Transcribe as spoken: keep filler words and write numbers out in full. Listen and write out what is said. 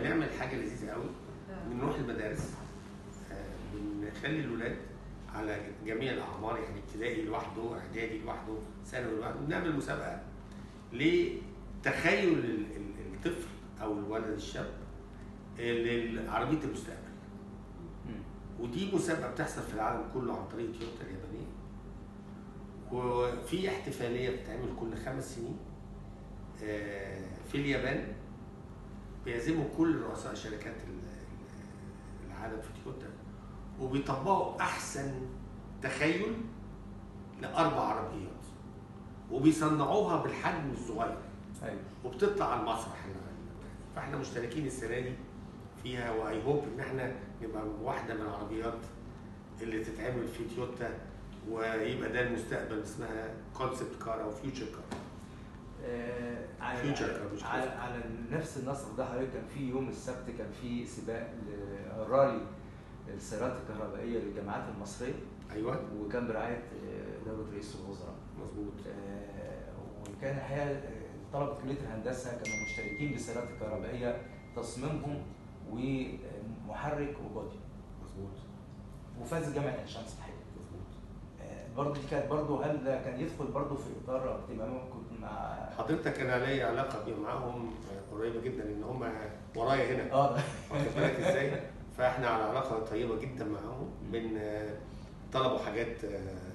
بنعمل حاجه لذيذه قوي. بنروح المدارس، بنخلي الولاد على جميع الاعمار، يعني ابتدائي لوحده، اعدادي لوحده، ثانوي لوحده، بنعمل مسابقه لتخيل الطفل او الولد الشاب لعربيه المستقبل. ودي مسابقه بتحصل في العالم كله عن طريق تويوتا اليابانيه. وفي احتفاليه بتتعمل كل خمس سنين في اليابان، بيعزموا كل رؤساء شركات العالم في تويوتا، وبيطبقوا احسن تخيل لاربع عربيات، وبيصنعوها بالحجم الصغير. ايوه. وبتطلع على المسرح. فاحنا مشتركين السنه دي فيها، واي هوب ان احنا نبقى واحده من العربيات اللي تتعمل في تويوتا، ويبقى ده المستقبل، اسمها كونسبت كار او فيوتشر كار. آه على على, على نفس النسق ده حضرتك، كان في يوم السبت كان في سباق لرالي السيارات الكهربائيه للجامعات المصريه. ايوه. وكان برعايه دوله رئيس الوزراء. مظبوط. آه وكان الحقيقه طلبه كليه الهندسه كانوا مشتركين بالسيارات الكهربائيه، تصميمهم ومحرك وبودي. مظبوط. وفاز جامعه عين شمس الحقيقه. مظبوط. آه برضه دي كانت برضه، هل ده كان يدخل برضه في اطار اهتمامكم مع حضرتك؟ انا ليا علاقه معاهم قريبه جدا، ان هم ورايا هنا. اه واخد بالك ازاي؟ فاحنا على علاقه طيبه جدا معاهم، من طلبوا حاجات